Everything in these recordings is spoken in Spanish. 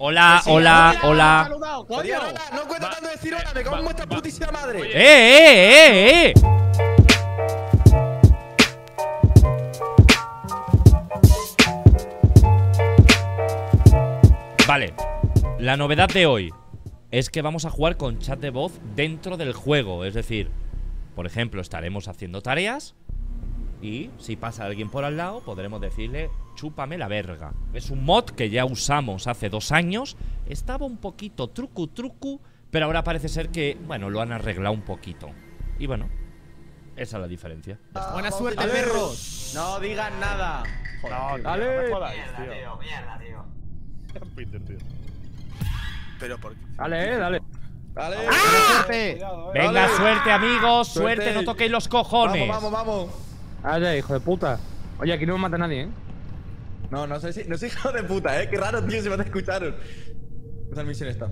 Hola, Sí, hola, hola, hola. saludado, coño. Oye, hola, no cuenta tanto decir hola, me cago en vuestra putísima madre. ¡Eh! Vale, la novedad de hoy es que vamos a jugar con chat de voz dentro del juego. Es decir, por ejemplo, estaremos haciendo tareas y si pasa alguien por al lado podremos decirle chúpame la verga. Es un mod que ya usamos hace 2 años. Estaba un poquito trucu, pero ahora parece ser que, bueno, lo han arreglado un poquito. Y bueno, esa es la diferencia. Buena suerte, perros. No digan nada. No, dale. no me jodáis, Mierda, tío. Peter, tío. Pero por qué. Dale. Dale. Suerte. Venga, Dale. suerte, amigos, suerte, Suerte. no toquéis los cojones. Vamos. Vaya, hijo de puta. Oye, aquí no me mata nadie, ¿eh? No soy hijo de puta, Qué raro, tío, si me te escucharon. Esa misión está.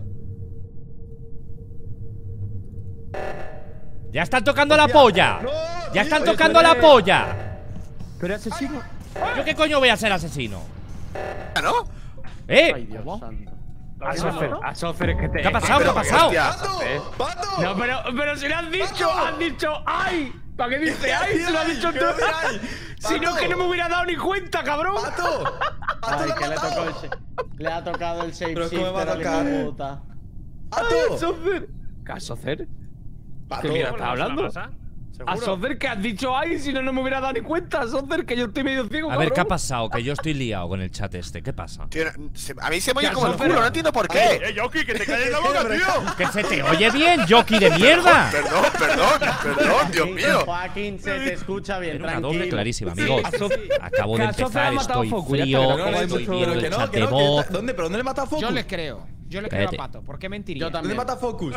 Ya están tocando la polla. No, Ya tío, están oye, tocando la polla. Pero asesino. ¿Yo qué coño voy a ser asesino? ¿No? Ay, Dios santo. A Sofer, que te. ¿Qué ha pasado? ¿Qué ha Pero, pasado? hostia. ¡Pato! No, pero si lo has dicho, ¡ay! ¿Para qué dice ay? Si lo has dicho tú. Si no, que no me hubiera dado ni cuenta, cabrón. ¡Pato! Ay, que le ha tocado el Pero ¿cómo me va a shapeshifter tocar? al hijo de puta. ¡Pato! Sofer. ¿Qué a Sofer? ¡Pato! ¿Qué mierda estás hablando? A Sofer que has dicho ay, si no, no me hubiera dado ni cuenta, Sofer, que yo estoy medio ciego. A ver, ¿qué ha cabrón. pasado? Que yo estoy liado con el chat este. ¿Qué pasa? Tío, a mí se me oye Ya, como el Sofer. culo, no entiendo por qué. Yoki, que te calles la boca, tío. ¡Que se te oye bien, Yoki de mierda! Perdón, Dios mío. Joaquín, se te escucha bien, Era una tranquilo. doble clarísima, amigos. Acabo de Que a Sofer empezar, ha matado estoy Focus, ya frío, está, No, no, estoy pero viendo que el no, chat que de no, que voz. está- ¿Dónde? ¿Pero dónde le mata a Focus? Yo le creo a Cállate. Pato. ¿Por qué mentiría? Yo ¿Dónde también. mata a Focus?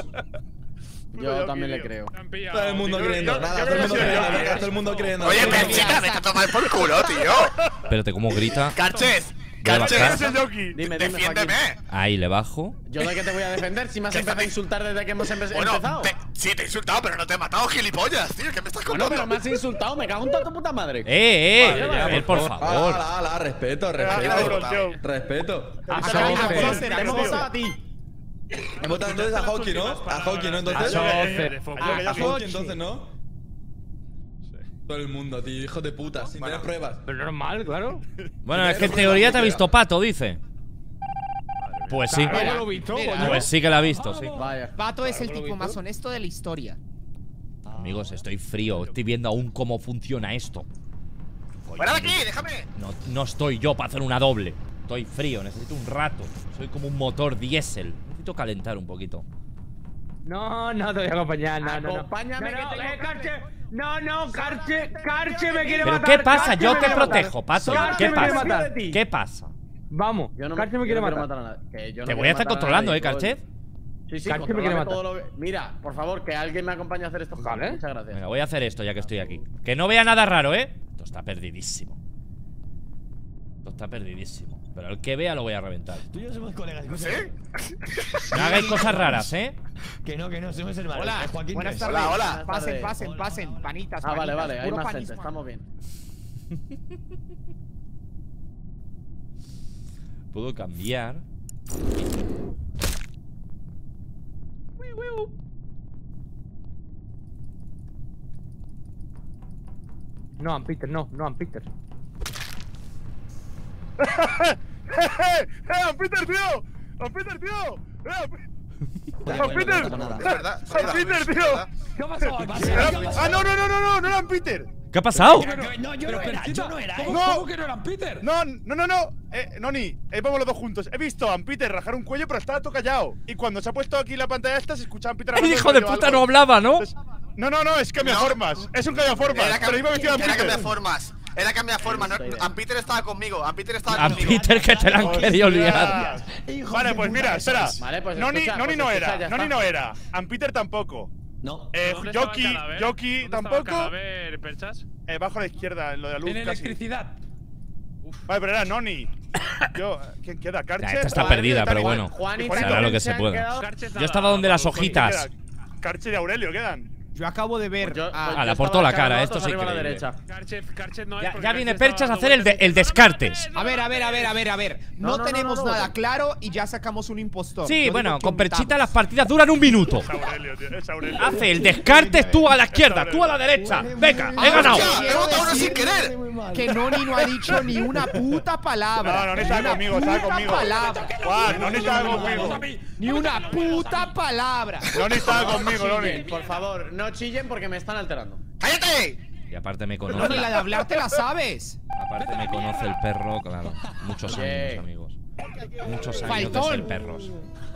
Yo también le creo. Todo el mundo creyendo. Nada, todo el mundo creyendo. Venga, todo el mundo creyendo. Oye, Perchita, vete a tomar por culo, tío. Espérate, ¿cómo grita? Carches, Voy a ¿Quién bajar. es el Yoki? Dime, defiéndeme. Joaquín. Ahí le bajo. ¿Yo de qué te voy a defender si me has empezado a insultar desde que hemos Bueno, empezado? sí, te he insultado, pero no te he matado, gilipollas, tío. ¿Qué me estás Bueno, contando? pero me has insultado, me cago en toda tu puta madre. A ver, por favor. Respeto. Respeto. A Te Sofer. hemos votado a ti. He votado entonces a Hawking, ¿no? A Hawking, ¿no? Entonces. A Sofer. A Hawking, entonces, ¿no? Todo el mundo, tío, hijo de puta, sin tener pruebas. Pero normal, claro. Bueno, es que en teoría te ha visto Pato, dice. Pues sí. Claro, yo lo he visto, coño. Pues sí que la ha visto, sí. Vaya. Pato es el tipo más honesto de la historia. Amigos, estoy frío. Estoy viendo aún cómo funciona esto. ¡Fuera de aquí, déjame! No estoy yo para hacer una doble. Estoy frío, necesito un rato. Soy como un motor diésel. Necesito calentar un poquito. No, te voy a acompañar, no. Acompáñame, que tengo Carche. No, Carche me quiere ¿Pero matar. qué pasa? Carche Yo me te quiere matar. protejo, Pato. Carche ¿Qué me quiere pasa? matar. ¿Qué pasa? Vamos, Yo Carche me quiere matar. a nadie. Que yo no Te voy quiero a estar matar controlando, nadie, Carchet. Sí, Carche me quiere contrólame matar. todo lo que- Mira, por favor, que alguien me acompañe a hacer esto. Vale. Muchas gracias. Venga, voy a hacer esto ya que estoy aquí. Que no vea nada raro, ¿eh? Esto está perdidísimo. Esto está perdidísimo. Pero el que vea lo voy a reventar. Tú y yo somos colegas, ¿Sí? No hagáis cosas raras, ¿eh? Que no, somos hermanos. Hola, Joaquín, buenas ¿qué? tardes. Hola. Pasen, Buenas pasen, panitas. Ah, vale, panitas, hay puro más gente, panismo. estamos bien. Puedo cambiar. No, Peter, no, Peter. ¡Peter, tío! ¡Peter, tío! Peter! Es verdad. Peter, tío! ¿Qué ha pasado? ¡Ah, no eran Peter! ¿Qué ha pasado? No, yo no era, ¿eh? No. ¿Cómo que no eran Peter? No. Noni, vamos los dos juntos. He visto a Peter rajar un cuello, pero estaba todo callado. Y cuando se ha puesto aquí la pantalla esta, se escuchaba a Peter El hablando hijo de rollo puta algo. no hablaba, ¿no? Entonces, No, es cambiaformas. Es un cambiaformas. Pero iba vestido a Era Peter. cambiaformas. Era cambiaformas. No, Peter estaba conmigo. Peter estaba A conmigo. Peter que te la han querido liar. Vale, pues mira, espera. Vale, pues Noni escucha, no pues escucha, era. ya Noni está. no era. Peter tampoco. No. Yoki tampoco. Perchas? Bajo a la izquierda, en lo de la luz. Tiene casi. electricidad. Vale, pero era Noni. ¿Quién queda? Ya, Carche. esta está perdida, pero bueno. Juan y Se hará Juan lo que se se han pueda. quedado- Yo estaba donde las hojitas. Carche y Aurelio quedan. Yo acabo de ver. Pues yo- a- pues Ah, yo le aportó estaba la echando cara, votos esto es arriba a la increíble. derecha. Karchev no es Ya, porque ya viene Karchev Perchas a estaba hacer el, dando el descartes. A ver. No, no, tenemos no, nada no. claro y ya sacamos un impostor. Sí, Yo bueno, digo que con Perchita omitamos. las partidas duran un minuto. Es Aurelio, tío. Es Aurelio. Hace el descartes tú a la izquierda, tú a la derecha. Venga, he ganado. ¡Hostia! ¡He votado uno sin decir querer! Que Noni no ha dicho ni una puta palabra. No, no estaba conmigo, estaba Puta conmigo. palabra. Juan, no estaba conmigo. Ni una puta palabra. No estaba conmigo, Noni. Por favor, no chillen porque me están alterando. ¡Cállate! Y aparte me Noni, conoce. la de hablar te la sabes. Aparte me conoce el perro, claro. Muchos Oye. años, amigos. Muchos años de Faltón. ser perros.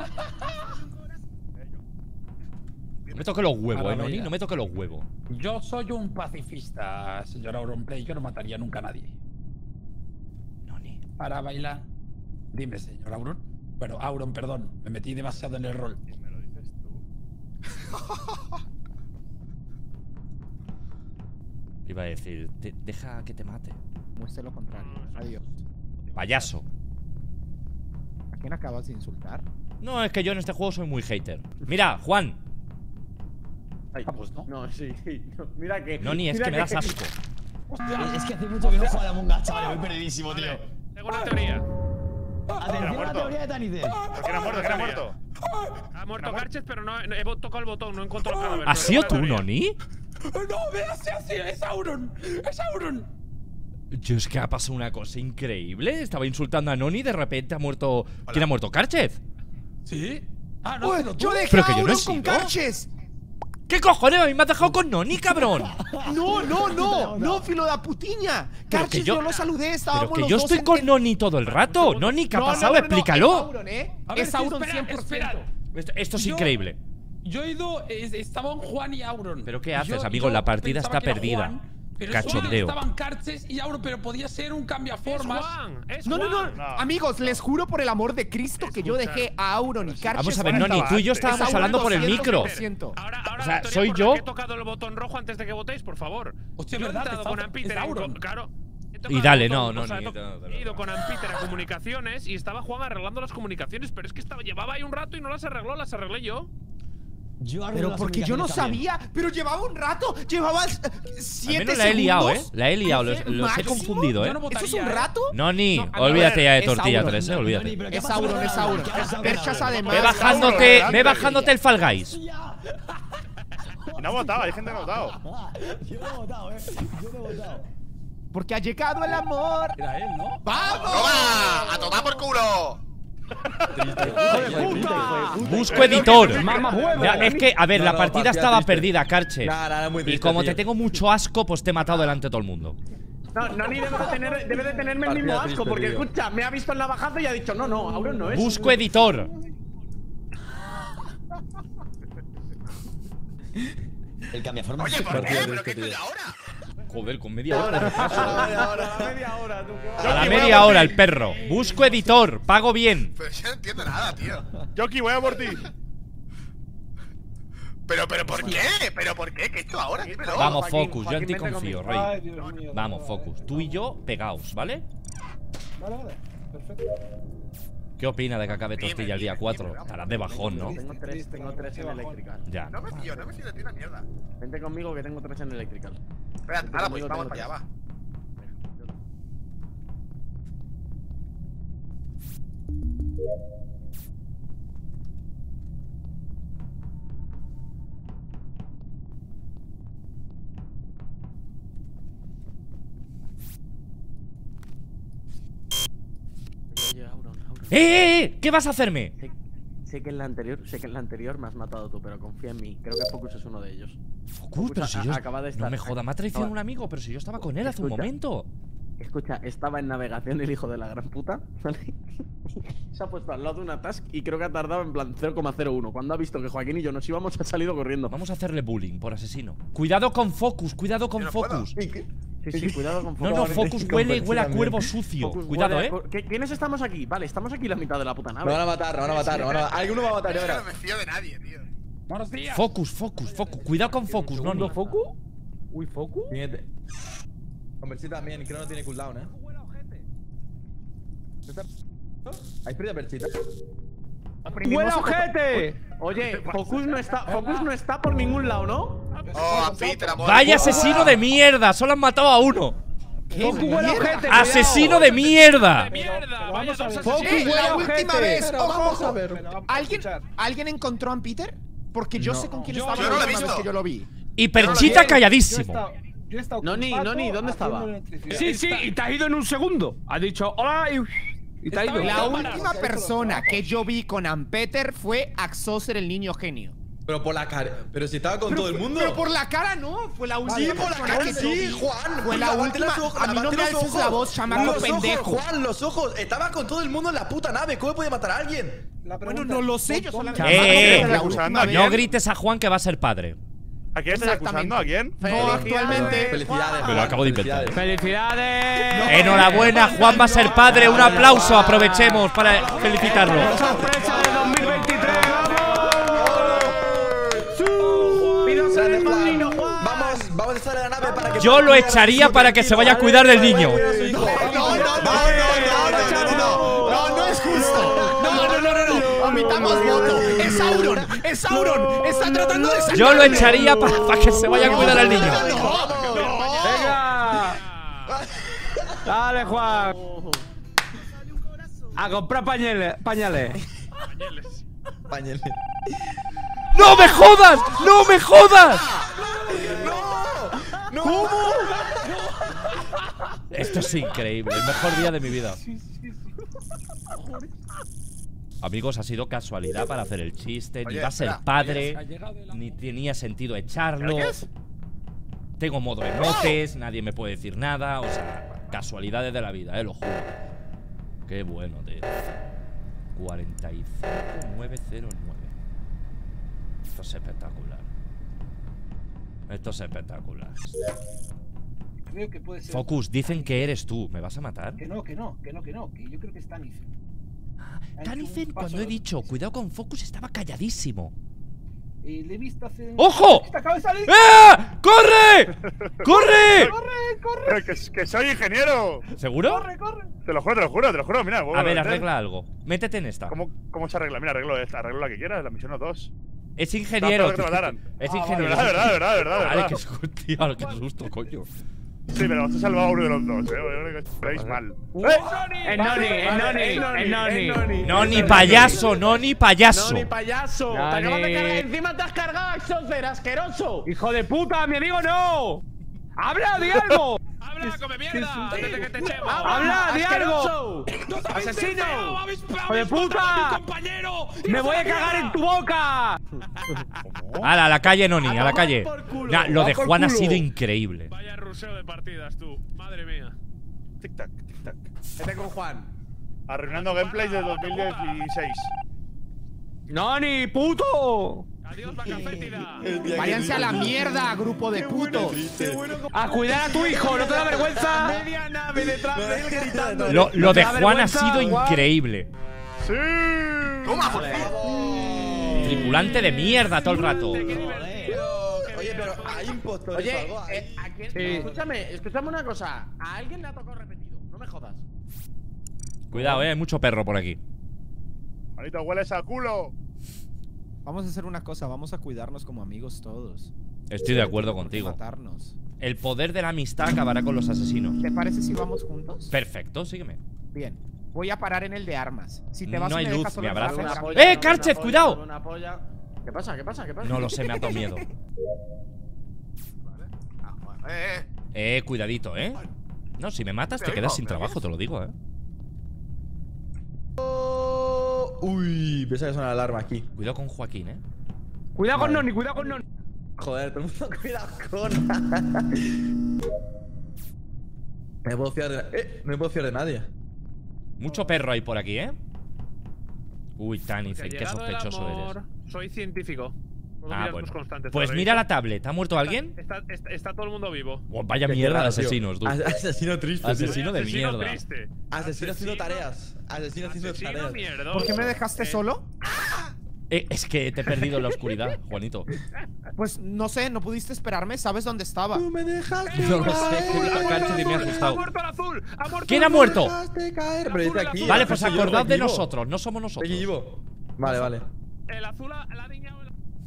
No me toque los huevos, Noni. No me toque los huevos. Yo soy un pacifista, señor Auronplay. Yo no mataría nunca a nadie. Noni. Para bailar. Dime, señor Auron. Bueno, Auron, perdón. Me metí demasiado en el rol. Me lo dices tú. Iba a decir, deja que te mate. Muestre lo contrario. Adiós. Payaso. ¿A quién acabas de insultar? No, es que yo en este juego soy muy hater. Mira, Juan. Ay, Ah, pues no. No, sí. No, mira que. Noni, es mira que me das asco. Es que hace mucho que no juego a la Among Us, chaval. Voy perdidísimo, tío. Tengo una teoría. Atención a la muerto. teoría de Tanice. ¿Por qué no ha muerto? ¿Qué no ha muerto? Ha muerto Karchev, pero no he tocado el botón, no encuentro el cadáver. ¿Has sido tú, Noni? No, me hace así. Es Auron. Es Auron. Yo es que ha pasado una cosa increíble. Estaba insultando a Noni y de repente ha muerto. ¿Quién ha muerto? ¿Karchev? ¿Sí? Ah, no, Uy, pero tú. yo dejé Pero a que yo no he Auron con sido. Carches. ¿Qué cojones? A mí me has dejado con Noni, cabrón. No, filo de putiña. Pero que Carches, yo- yo lo saludé, estábamos Pero que los yo dos estoy en- con Noni todo el rato. Noni, ¿qué ha pasado? Explícalo. Es Auron, A ver, Es Auron espera, 100%. espera. Esto es Yo- increíble. Yo he ido. Estaban Juan y Auron. ¿Pero qué Y haces, amigo? La partida pensaba está que era perdida. Juan, pero Cachondeo. estaban Karches y Auron, pero podía ser un Es cambiaformas. Juan, es No. Juan. No. Amigos, les juro por el amor de Cristo que yo Escucha. dejé a Auron y Carches. Vamos a ver, fuera. Noni, tú y yo Es estábamos Auron hablando por el micro. 200%. Ahora O sea, la teoría soy por yo. la que he tocado el botón rojo antes de que votéis, por favor. Hostia, Yo he verdad, entrado es con Auron, Ampiter es en Auron. claro. He tocado Y el dale, botón, no, o sea, Noni, he ido con Ampiter a comunicaciones y estaba Juan arreglando las comunicaciones, pero es que llevaba ahí un rato y no las arregló, las arreglé yo. Yo arreglo Pero las porque yo no comunicaciones sabía, pero llevaba un rato, llevaba 7 Al segundos. menos la he liado, ¿eh? La he liado, los he Máximo. confundido, Yo ¿eh? no ¿Eso es votaría, un rato? Noni, No, a ver, olvídate ya de es tortilla Auron. 3, Noni, olvídate. pero ¿qué Es ha pasado? Auron, es Auron. ¿Qué ha pasado? Perchas además. Ve bajándote el Fall Guys. Y no ha votado, hay gente que no ha votado. Yo no he votado, Yo no he votado. Porque ha llegado el amor. Era él, ¿no? ¡Vamos! ¡Toma! ¡A tomar por culo! Busco editor. Ya, es que, a ver, la partida estaba perdida, Karche. Y como te tengo mucho asco, pues te he matado delante de todo el mundo. No, Noni debe de tenerme el mismo asco, porque escucha, me ha visto en la bajada y ha dicho, no, Auron no es. Busco editor. El cambiaformas. Oye, ¿por qué? ¿Pero qué estoy ahora? Joder, con media hora de retraso. A la media hora, tú. A la media hora, el perro. Busco editor, pago bien. Pero yo no entiendo nada, tío. Yoki, voy a por ti. ¿Pero por qué? ¿Pero por qué? ¿Qué esto ahora? Dímelo. Vamos, Joaquín, Focus, yo en Joaquín, ti vente confío, conmigo. Rey. Vamos, Focus. Tú y yo pegaos, ¿vale? Vale, perfecto. ¿Qué opina de que acabe Tortilla el día 4? Estarás de bajón, ¿no? Tengo tres en electrical. Ya. No me fío de ti una mierda. Vente conmigo que tengo 3 en electrical. Espera, ahora pues vamos para allá, va. Oye, Auron. ¿Qué vas a hacerme? Sé que en la anterior me has matado tú, pero confía en mí. Creo que Focus es uno de ellos. Focus, pero si yo. Acaba de No estar- me joda, me ha traicionado un amigo, pero si yo estaba con él hace un Escucha. momento. Escucha, estaba en navegación el hijo de la gran puta, ¿vale? Se ha puesto al lado de una task y creo que ha tardado en plan 0,01. Cuando ha visto que Joaquín y yo nos íbamos, ha salido corriendo. Vamos a hacerle bullying por asesino. Cuidado con Focus, cuidado con Yo no puedo. Focus. Sí, cuidado con No, Focus. Focus huele a cuervo sucio. Focus Cuidado, huele a eh. ¿Quiénes estamos aquí? Vale, estamos aquí la mitad de la puta nave. Me van a matar, me van a matar, me van a matar. Alguno va a matar, ya Yo no verás. me fío de nadie, tío. Buenos días. Focus. Cuidado con Focus, Noni. ¿Focus? Uy, ¿Focus? Con Perchita también, creo que no tiene cooldown, ¿Hay pérdida Perchita? ¡Huele ojete! Oye, Focus no está por ningún lado, ¿no? Oh, Ampiter, amor. ¡Vaya asesino de mierda! Solo han matado a uno. Focus buena ojete, ¡Asesino de mierda! Vamos a ver. La última vez, Vamos a ver. ¿Alguien encontró a Peter? Porque yo sé con quién estaba yo la no lo he última vez visto. que yo lo vi. Y Perchita calladísimo. Yo he estado Noni, ¿dónde estaba? Sí, y te has ido en un segundo. Has dicho hola y te has ido. La última persona que yo vi con Ampeter fue Axoser, el niño genio. Pero por la cara. Pero si estaba con todo el mundo. Pero por la cara no, fue la última Sí, por la persona cara que yo sí, vi. Juan. Fue la Levante última. los ojos, A mí no levante me los alces ojos. la voz, chamaco Los ojos, pendejo. Juan, los ojos. Estaba con todo el mundo en la puta nave. ¿Cómo puede matar a alguien? Bueno, no lo sé, yo solamente. La última vez. No grites a Juan que va a ser padre. ¿A quién estás acusando? ¿A quién? No, actualmente. Felicidades. Me lo acabo de inventar. ¡Felicidades! Enhorabuena, Juan va a ser padre. Un aplauso, aprovechemos para felicitarlo. ¡Sorpresa de 2023! Vamos a estar en la nave para que. Yo lo echaría para que se vaya a cuidar del niño. No es justo. No. Omitamos voto. Es Sauron. Está tratando de sacar. Yo lo echaría para que se vaya a cuidar al niño. ¡Venga! Dale, Juan. A comprar pañales. Pañales. ¡No me jodas! ¡No me jodas! ¿Cómo? Esto es increíble, el mejor día de mi vida. Amigos, ha sido casualidad para hacer el chiste. Ni va a ser padre, ni tenía sentido echarlo. Tengo modo emotes, nadie me puede decir nada. O sea, casualidades de la vida, lo juro. Qué bueno, tío. 45909. Esto es espectacular. Esto es espectacular. Creo que puede ser. Focus, dicen que eres tú. ¿Me vas a matar? Que yo creo que es Tannicen. Tannicen, cuando he dicho cuidado con Focus, estaba calladísimo. Le he visto hace. ¡Ojo! Acaba de salir. ¡Corre! ¡Corre! Corre. Que soy ingeniero. ¿Seguro? Corre. Te lo juro, mira. A ver, arregla algo. Métete en esta. ¿Cómo se arregla? Mira, arreglo la que quieras, la misión 2. Es ingeniero. Que te mataran. Es ingeniero. Verdad. Vale, qué susto, tío, qué susto, coño. Sí, pero os he salvado a uno de los dos, Yo creo que veis mal. No, ni payaso, no, ni payaso. ¡No, ni payaso! ¡Te acabas de cargar! ¡Encima te has cargado a Axocer, asqueroso! ¡Hijo de puta, mi amigo no! ¡Habla de algo! ¡Habla, come mierda! ¡Antes de que te echemos! ¡Habla de algo! ¡Asesino! ¡Hijo de puta! ¡Me voy a cagar en tu boca! ¡Hala, a la calle, Noni, a la calle! Nah, lo de Juan ha sido increíble. Vaya ruseo de partidas, tú. Madre mía. Tic-tac. Vete con Juan. Arruinando gameplays de 2016. ¡Noni, puto! ¡Adiós, vaca fétida! Váyanse a la mierda, grupo de putos. ¡A cuidar a tu hijo! ¿No te da vergüenza? Media nave detrás de él gritando. Lo de Juan ha sido increíble. ¡Sí! Toma, por favor. Tripulante de mierda todo el rato. Oye, pero hay impostores. Oye, o algo ahí. ¿a quién? Sí. Escúchame una cosa. A alguien le ha tocado repetido. No me jodas. Cuidado, hay mucho perro por aquí. Manito, hueles a culo. Vamos a hacer una cosa, vamos a cuidarnos como amigos todos. Estoy de acuerdo contigo. Matarnos. El poder de la amistad acabará con los asesinos. ¿Te parece si vamos juntos? Perfecto, sígueme. Bien. Voy a parar en el de armas. Si te vas No y hay me luz, dejas solo ¿me en abrazas? la Una polla, polla, Karchev, una cuidado. polla, una polla. ¿Qué pasa? No lo sé, me ha dado miedo. Cuidadito, No, si me matas te quedas sin trabajo, te lo digo, Uy, pensaba que suena la alarma aquí. Cuidado con Joaquín, Cuidado con Noni, cuidado con Noni. Joder, todo el mundo cuidado con. No me puedo fiar de, no me puedo fiar de nadie. Mucho perro hay por aquí, Uy, Tannicen, qué sospechoso eres. Soy científico. Bueno. Pues mira la tablet. ¿Ha muerto alguien? Está todo el mundo vivo. Oh, vaya mierda de asesinos, tú. Asesino triste. Asesino de mierda. Triste. Asesino haciendo tareas. Asesino haciendo tareas. Mierda. ¿Por qué me dejaste solo? Es que te he perdido en la oscuridad, Juanito. Pues no sé, no pudiste esperarme, sabes dónde estaba. Tú me dejaste No lo sé, Karchev me ha ¡Ha asustado. muerto el azul! ¡Ha muerto ¿Quién el ha muerto? Dejaste caer. Pero dice aquí. Vale, pues soy yo, acordad de vivo. nosotros, no somos nosotros. Aquí vivo. Vale. El azul la ha diñado.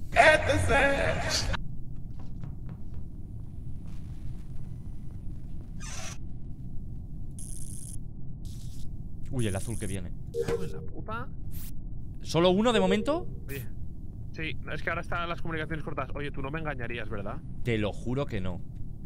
Uy, el azul que viene. La puta. ¿Solo uno de momento? Oye. Sí, es que ahora están las comunicaciones cortas. Oye, tú no me engañarías, ¿verdad? Te lo juro que no.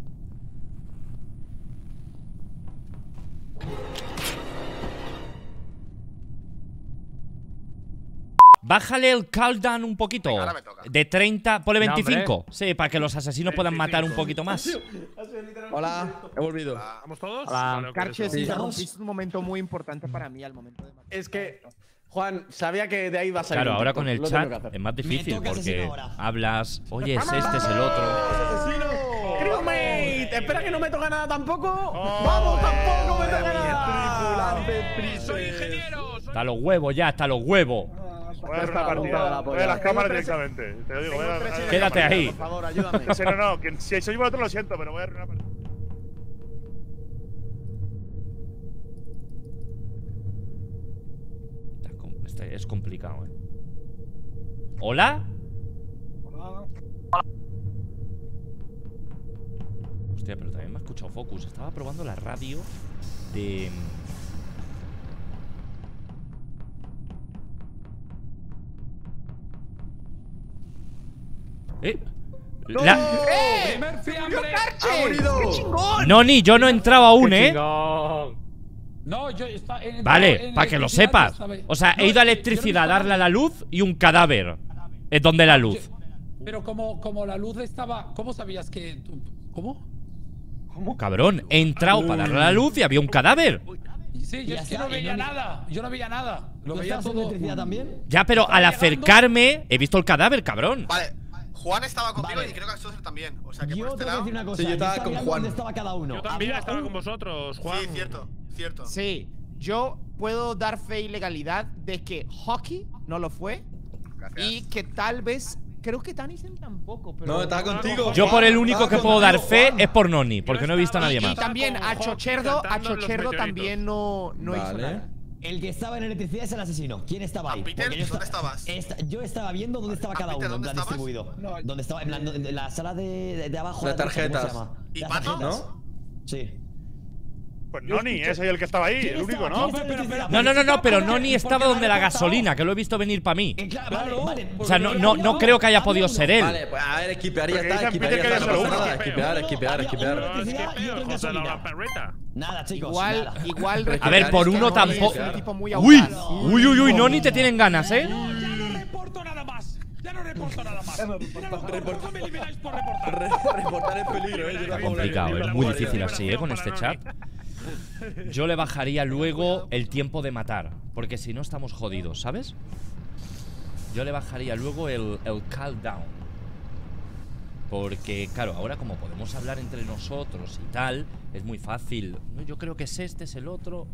Bájale el cooldown un poquito. Venga, ahora me toca. De 30, ponle No, 25. Sí, para que los asesinos puedan matar un poquito más. Hola, he volvido. ¿Vamos todos? Hola. Vale, ok, Carches, eso. interrumpiste un momento muy importante para mí al momento de matar. Es que, Juan, sabía que de ahí va a salir. Claro, un ahora TikTok, con el lo tengo que chat hacer. es más difícil toca porque asesino ahora. hablas, oye, es este, es el otro. Crewmate, espera que no me toca nada tampoco. Vamos, tampoco me toca nada. ¡Soy ingeniero! Hasta los huevos ya, hasta los huevos. Voy a dar una partida. Voy a las cámaras directamente. Te lo digo, voy a dar. Quédate ahí. Por favor, ayúdame. Sí, no, que si soy vosotros lo siento, pero voy a dar una partida. Es complicado, ¿Hola? Hostia, pero también me ha escuchado Focus. Estaba probando la radio de... ¡Primer fiambre! ¡Ha morido! Noni, yo no he entrado aún, ¡Qué ¿eh? chingón! No, yo estaba en Vale, para que lo sepas. O sea, he ido a No, electricidad a yo no darle a la luz y un cadáver. Es donde la luz. Pero como la luz estaba... ¿Cómo sabías que...? ¿Cómo? Cabrón, he entrado para darle a la luz y había un cadáver. Sí, yo Ya es que está, no veía y no- nada. Yo no veía nada. Lo ¿Tú veía estás en todo... electricidad también? Ya, pero al acercarme he visto el cadáver, cabrón. Vale, Juan estaba conmigo Vale. y creo que Axel también. O sea que Yo por te este voy a decir lado. una cosa. Sí, yo estaba con mirando Juan. ¿Dónde estaba cada uno? Yo también Había estaba un- con vosotros, Juan. Sí, cierto, cierto. Sí, yo puedo dar fe y legalidad de que Hockey no lo fue Gracias. y que tal vez. Creo que Tanisen tampoco, pero. No, estaba contigo. Yo por el único que puedo dar fe es por Noni, Yo porque no he visto a nadie estaba- más. Y también a Con Hawk Chocherdo cantando los meteoritos. también no hizo Vale. nada. El que estaba en electricidad es el asesino. ¿Quién estaba ahí? Peter, Porque yo ¿dónde estabas? Yo estaba viendo dónde estaba cada Peter, uno, en ¿dónde plan estabas? distribuido. No, Donde estaba, en plan, en la sala de abajo. Las a la derecha, ¿cómo se tarjetas. llama? ¿Y Las Pato? tarjetas. ¿No? Sí. Pues Noni, ese es el que estaba ahí, el único, ¿no? No, pero Noni estaba donde la gasolina, que lo he visto venir para mí. Claro, vale. O sea, no creo que haya podido ser él. Vale, pues a ver, equipear ya Porque está, dicen equipear ya Peter está, que no ya pasa solo nada, uno. equipear, No, equipear. había No, es que y peor, otra José, la gasolina. perreta. Nada, chicos. Igual, nada. igual. A ver, por uno Noni tampoco. Es un tipo muy Uy, audaz. uy, Noni te tienen ganas, ¿eh? No, ya no reporto nada más. Ya no reporto nada más. Mira, no me elimináis por reportar. Reportar el peligro, yo tampoco. Complicado, es muy difícil así, con este chat. Yo le bajaría luego el tiempo de matar, porque si no estamos jodidos, ¿sabes? Yo le bajaría luego el cooldown. Porque, claro, ahora como podemos hablar entre nosotros y tal, es muy fácil. Yo creo que es este, es el otro.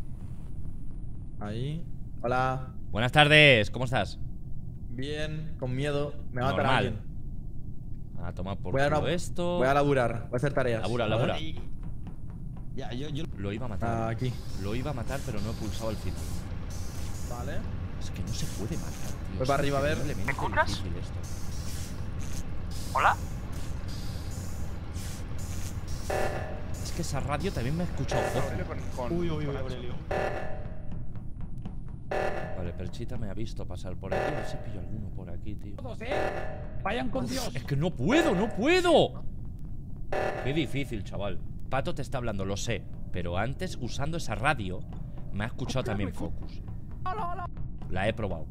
Ahí. Hola. Buenas tardes, ¿cómo estás? Bien, con miedo. Me va a matar Normal. alguien. A tomar por Voy a, culo esto. voy a laburar, voy a hacer tareas. Labura. Ya, yo. Lo iba a matar. Aquí. Lo iba a matar, pero no he pulsado el filtro. Vale. Es que no se puede matar, tío. Voy para arriba, a ver. ¿Me escuchas? ¿Hola? Es que esa radio también me ha escuchado poco. Uy, Vale, Perchita me ha visto pasar por aquí. A ver si pillo alguno por aquí, tío. Todos, vayan con Dios. Es que no puedo, no puedo. Qué difícil, chaval. Pato te está hablando, lo sé. Pero antes, usando esa radio, me ha escuchado también Focus. La he probado.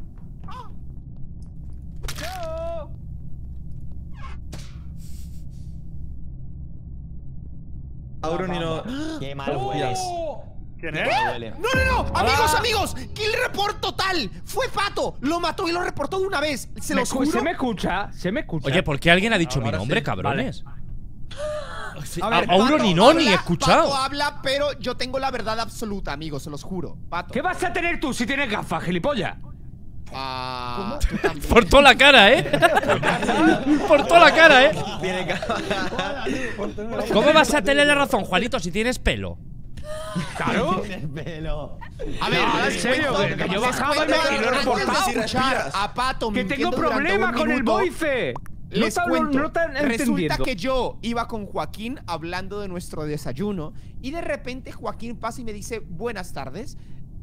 Auron y no. Qué mal hueles. ¿Quién Qué es? mal huele. No, amigos, kill report total. Fue Pato, lo mató y lo reportó de una vez. Se lo juro. Se me escucha, se me escucha. Oye, ¿por qué alguien ha dicho mi Ahora nombre, sí. cabrones? Sí, A ver, Auron Pato y Noni, he habla, escuchado. Pato habla, pero yo tengo la verdad absoluta, amigos, se los juro. Pato. ¿Qué vas a tener tú si tienes gafas, gilipollas? Ah, tú también. Por toda la cara, ¿eh? Por toda la cara, ¿eh? Tiene que. ¿Cómo vas a tener la razón, Juanito, si tienes pelo? Claro. A ver, en serio, que yo bajaba y lo he reportado. escuchar a Pato Que tengo mintiendo durante problema un con el minuto. voice. Les no cuento, están resulta entendiendo. que yo iba con Joaquín hablando de nuestro desayuno y de repente Joaquín pasa y me dice buenas tardes.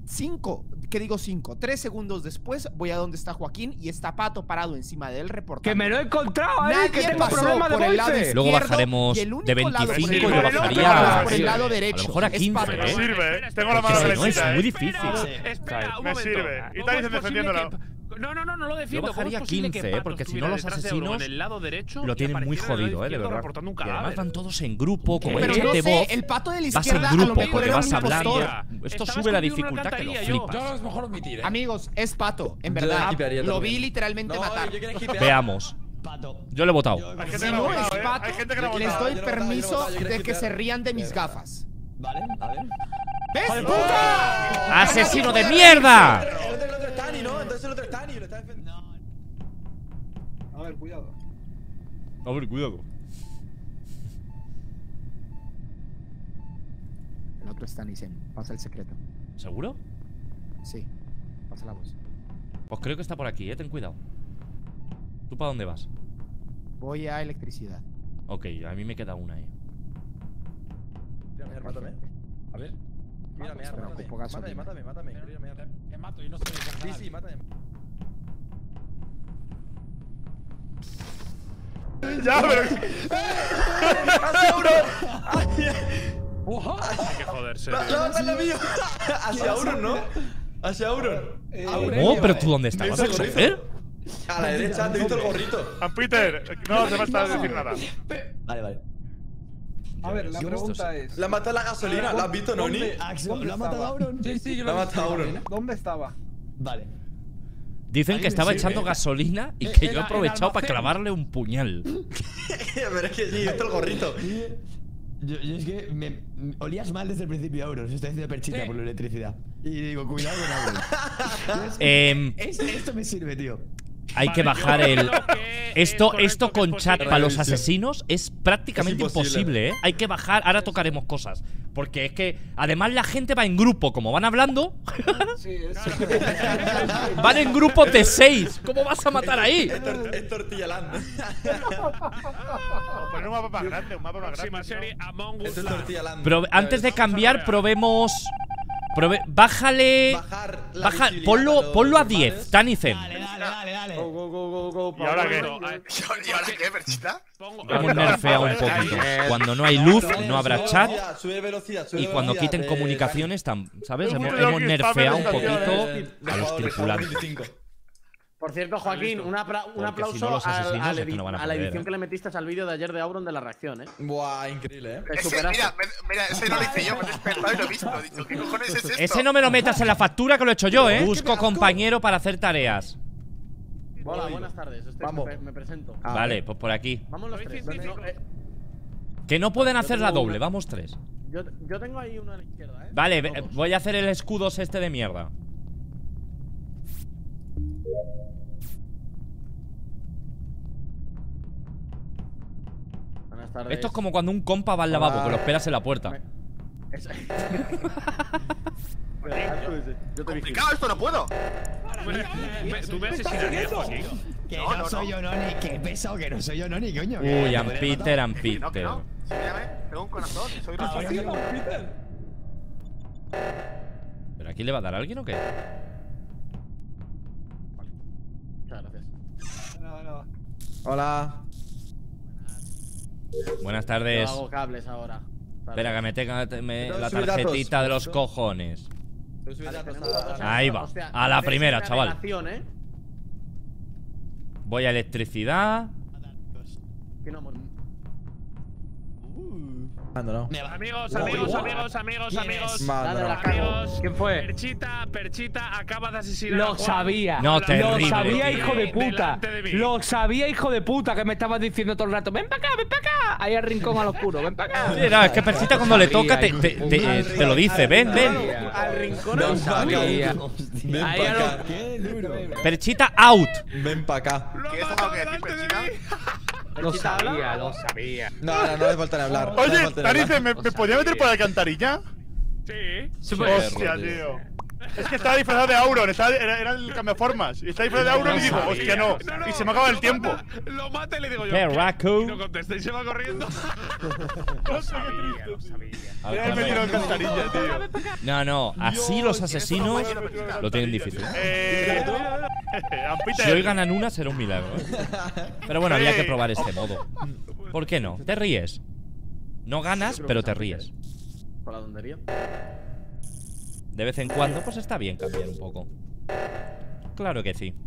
3 segundos después voy a donde está Joaquín y está Pato parado encima de él reportando. Que me lo he encontrado, Nadie que tengo pasó problema de por el lado voice. izquierdo Luego bajaremos y el único de lado 25 y por lo el bajaría por el lado derecho. a lo mejor a Es 15, Pato. Me sirve, ¿eh? Tengo la Porque mano si no es calentita, muy ¿eh? difícil. Espera, un Me momento. sirve. Y ¿Cómo Tyson es posible defendiéndolo. que- No lo defiendo. Yo bajaría ¿Cómo es posible 15, que Pato porque si no estuviera los detrás de Auron asesinos en el lado derecho lo y tienen muy apareciera en el jodido, de izquierdo verdad. reportando un Y además cadáver? van todos en grupo, como el Pero chat no de sé, voz. el Pato de la Vas en izquierda a lo grupo, mejor porque era vas un hablando. impostor. Esto Estaba sube la escondido en una dificultad que lo alcantarilla, flipas. Yo a lo mejor omitir, ¿eh? Amigos, es Pato, en Yo verdad. esquipearía Lo también. vi literalmente No, matar. yo quiero esquipear. Veamos. Pato. Yo le he votado. Hay gente Si que no no ha votado, es ¿eh? Pato, Hay gente que no ha les votado. doy yo no he votado, permiso yo no he votado, yo de que quiero se esquipear. rían de mis gafas. Vale, a ver. ¿Ves? ¡Asesino de mierda! El otro es Tani, ¿no? Entonces el otro es Tani y lo está defendiendo. A ver, cuidado. A ver, cuidado. El otro está Nisem. Pasa el secreto. ¿Seguro? Sí. Pasa la voz. Pues creo que está por aquí, ten cuidado. ¿Tú para dónde vas? Voy a electricidad. Ok, a mí me queda una ahí. Mírame, mátame. A ver. Mírame, Pero mátame. ocupo gasolina. Mátame. Te mato y no estoy con Sí, mátame. Ya, pero. Hay que joderse. ¡No, lo mío! Hacia Auron, ¿no? Hacia Auron. ¿Cómo? ¿Pero tú dónde estabas, ¿Viste el gorrito? Exofer? A la derecha, te he visto el gorrito. A Peter, no te falta decir nada. Vale, vale. A ver, la Yo pregunta es. La ha matado la gasolina, ¿la has visto, Noni? Axel, ¿lo ha matado Auron? Sí, yo La ha lo he visto. matado Auron. ¿Dónde estaba? Vale. Dicen Ahí que me estaba sirve. echando gasolina y que yo he el aprovechado para almacén. clavarle un puñal. Pero es que sí, he visto el gorrito. Yo es que olías mal desde el principio, Auron. Se está haciendo perchita por la electricidad. Y digo, cuidado con Auron. Esto me sirve, tío. Hay Vale, que yo bajar el. creo que Esto es correcto con que es chat posible. para los Revisión. asesinos es prácticamente Es imposible. imposible, ¿eh? Hay que bajar. Ahora tocaremos cosas. Porque es que además la gente va en grupo, como van hablando. Sí, es. Van en grupos de 6. ¿Cómo vas a matar ahí? Es tortilla land. Poner un mapa más grande, un mapa más Próxima grande. serie Among Us. Esto es tortilla land. Pero antes de cambiar, probemos. Bájale. Bajar la Baja, visibilidad ponlo a los 10, normales. Tanicen. Dale. ¿Y ahora qué? ¿Y ahora qué, Perchita? Hemos nerfeado un poquito. Cuando no hay luz, no habrá chat. Sube velocidad, sube Y cuando velocidad quiten de comunicaciones, ¿sabes? Todo el Hemos mundo aquí está nerfeado un pensando, poquito de a los jugadores, tripulantes. 25. Por cierto, Joaquín, un Porque aplauso si no, los asesinos al es que no van a a la poder, edición ¿eh? que le metiste al vídeo de ayer de Auron de la reacción, Buah, increíble, Te Ese, superaste. mira, ese no lo hice yo, me he despertado y lo he visto. He dicho, ¿qué cojones es esto? Ese no me lo metas en la factura que lo he hecho yo, ¿eh? Busco compañero para hacer tareas. Hola, buenas tardes. Vamos. Me presento. Vale, pues por aquí. Vamos los tres. Que no pueden hacer la doble, vamos 3. Yo tengo ahí uno a la izquierda, ¿eh? Vale, Todos. voy a hacer el escudos este de mierda. Buenas tardes. Esto es como cuando un compa va al lavabo, que lo esperas en la puerta. Es- Yo te vigilo. Complicado, esto no puedo. ¿Tú me asesinarías, Joaquín? Que No, no, no, soy no. yo, Noni. Que pesado que no soy yo, Noni, coño. Uy, Que and me podría Peter, matar. and Que no, que Peter. no. Sí, mírame, tengo un corazón, soy responsable. ¿Pero aquí le va a dar a alguien o qué? Muchas gracias. Nada. Hola. Buenas Yo tardes. hago cables ahora. Espera, que me tenga la subir tarjetita datos. de los cojones. Te subí Vale, datos tenemos datos. Ahí va. Hostia, A la parece primera, una chaval. relación, ¿eh? Voy a electricidad. Que no, amor. No. Amigos, Dale, la cago. amigos. ¿Quién fue? Perchita acaba de asesinar a Lo Juan. sabía. No, Lo terrible, sabía, tío. hijo de puta. Delante de mí. Lo sabía, hijo de puta, que me estabas diciendo todo el rato. Ven para acá, ven para acá. Ahí al rincón al oscuro, ven para acá. Sí, no, es que Persita cuando le toca te lo dice. Ven, ven. Al rincón No al sabía. Ven Ahí pa' a lo- acá. Qué duro. Perchita out. Ven pa' acá. ¿Quieres algo que decir, Perchita? Lo sabía, lo sabía. No hace falta ni hablar. No hace Oye, falta ni hablar. Tarice, ¿me podía meter por la alcantarilla? Sí. Hostia, tío. Es que estaba disfrazado de Auron, era el cambiaformas. Y está disfrazado de Auron y digo, hostia, no. Y se me acaba el tiempo. Lo mata y le digo yo. Terraco. Y no contesta y se va corriendo. No sé qué triste. Al Me he metido en cantarilla, tío. No, así los asesinos lo tienen difícil. Si hoy ganan una será un milagro, Pero bueno, había que probar este modo. ¿Por qué no? Te ríes. No ganas, pero te ríes. Por la tontería. De vez en cuando, pues está bien cambiar un poco. Claro que sí.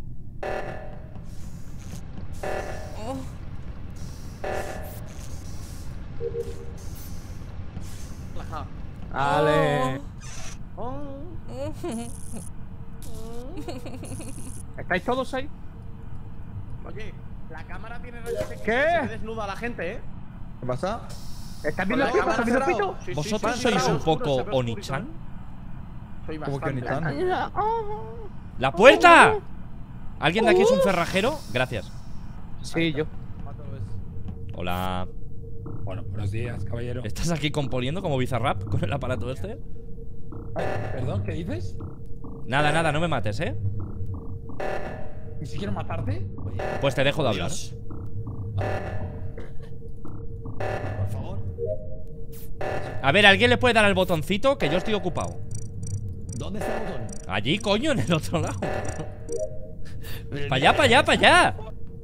Ale. ¿Estáis todos ahí? Oye, la cámara tiene rollo de que ¿Qué? se desnuda a la gente, ¿Qué pasa? ¿Estás viendo el pito? ¿Estás viendo el pito? ¿Vosotros sois un poco Oni-chan? Soy ¿Cómo que bastante. Oni-chan? ¡La puerta! ¿Alguien de aquí es un cerrajero? Gracias. Sí, yo. Hola. Bueno, buenos días, caballero. ¿Estás aquí componiendo como Bizarrap con el aparato este? Ay, perdón, ¿qué dices? Nada, no me mates, ¿eh? ¿Y si quiero matarte? Pues te dejo de hablar. Por favor. A ver, ¿alguien le puede dar al botoncito? Que yo estoy ocupado. ¿Dónde está el botón? Allí, coño, en el otro lado. ¡Para allá!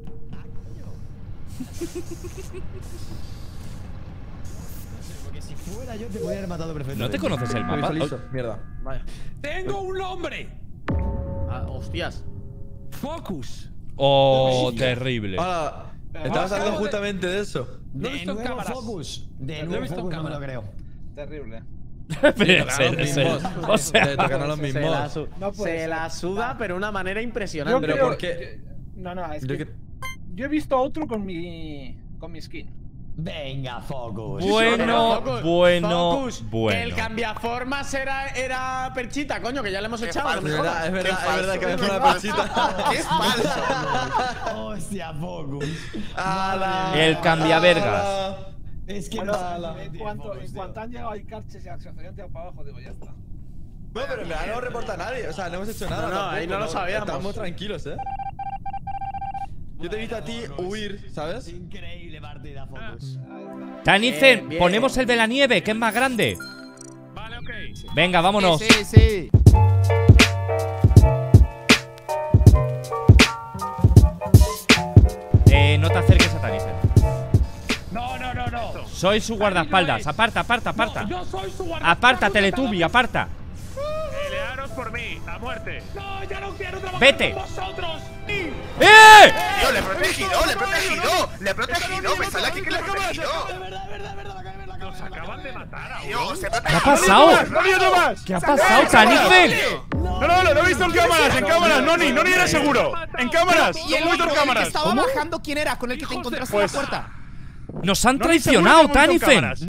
Porque si fuera yo te podría haber matado perfectamente. ¿No te conoces el mapa? Listo, mierda. Vaya. ¡Tengo un nombre! Hostias. Focus. Oh, terrible. Ahora, estabas hablando justamente de eso. No he De visto nuevo cámaras. Focus. De Lo he nuevo visto en Focus, no me lo cámara. creo. Terrible. Pero Tocaron los mismos. o sea, Te tocaron los Se la, mismos. su- No puede se ser. la suda, pero de una manera Yo impresionante. Pero creo- ¿por qué? No, es Yo que que- yo he visto a otro con mi skin. Venga, Focus. bueno. Focus, el cambiaformas era Perchita, coño, que ya le hemos echado. falso. no me jodas. Es verdad falso. que me fue una pachita. ¡Qué falso! Hostia, Focus. ¡Hala! El cambiavergas. Es que Bueno, no. en cuanto han llegado ahí carches y acciones para abajo, digo, ya está. No, pero en verdad no reporta a nadie. O sea, no hemos hecho nada. No, ahí tampoco, no lo sabíamos. Estamos tranquilos, Yo te he visto a ti huir, ¿sabes? Increíble partida, Focus. Tanifen, Bien. ponemos el de la nieve, que es más grande. Vale, ok. Venga, vámonos. Sí. No te acerques a Tanifen. No. Soy su guardaespaldas. Aparta. No, yo soy su guardaespaldas. Aparta, Teletubby, aparta. Pelearos por mí, a muerte. No, ya no quiero trabajar Vete. con vosotros. ¡Eh! Tío, le he protegido. Me sale aquí que le he protegido. Nos acaban de matar a Tío, se ¿Qué ha protegido. pasado? ¡No hay otro más! ¿Qué ha pasado, Tanifen? No, lo he visto en cámaras, Noni era seguro. En cámaras, Y el lo he visto otro, en el que cámaras. estaba bajando, ¿quién era? Con el que te encontraste en la Pues- puerta. Nos han Noni seguro traicionado, que hemos visto en Tanifen. cámaras.